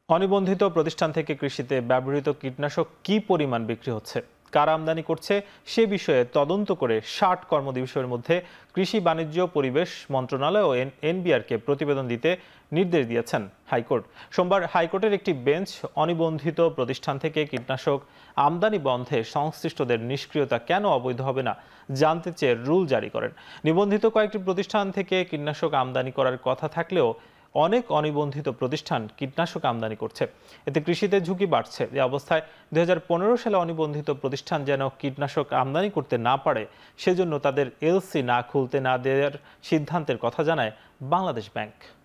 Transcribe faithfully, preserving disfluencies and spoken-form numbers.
অনিবন্ধিত প্রতিষ্ঠান থেকে কৃষিতে ব্যবহৃত কীটনাশক কি পরিমাণ বিক্রি হচ্ছে, কারা আমদানি করছে সে বিষয়ে তদন্ত করে ষাট কর্মদিবসের মধ্যে কৃষি বাণিজ্য পরিবেশ মন্ত্রণালয় ও এনবিআরকে প্রতিবেদন দিতে নির্দেশ দিয়েছেন হাইকোর্ট। সোমবার হাইকোর্টের একটি বেঞ্চ অনিবন্ধিত প্রতিষ্ঠান থেকে কীটনাশক আমদানি বন্ধে সংশ্লিষ্টদের নিষ্ক্রিয়তা কেন অবৈধ হবে না জানতে চেয়ে রুল জারি করেন। নিবন্ধিত কয়েকটি প্রতিষ্ঠান থেকে কীটনাশক আমদানি করার কথা থাকলেও অনেক অনিবন্ধিত প্রতিষ্ঠান কীটনাশক আমদানি করছে, এতে কৃষিতে ঝুঁকি বাড়ছে। এই অবস্থায় দুই হাজার পনেরো সালে অনিবন্ধিত প্রতিষ্ঠান যেন কীটনাশক আমদানি করতে না পারে সেজন্য তাদের এলসি না খুলতে না দেওয়ার সিদ্ধান্তের কথা জানায় বাংলাদেশ ব্যাংক।